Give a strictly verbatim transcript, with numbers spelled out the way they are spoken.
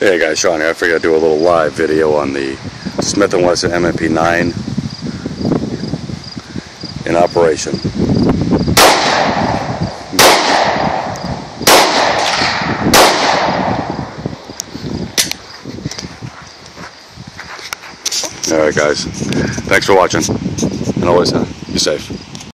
Hey guys, Sean here. I figured I'd do a little live video on the Smith and Wesson M M P nine in operation. Alright guys, thanks for watching, and always uh, be safe.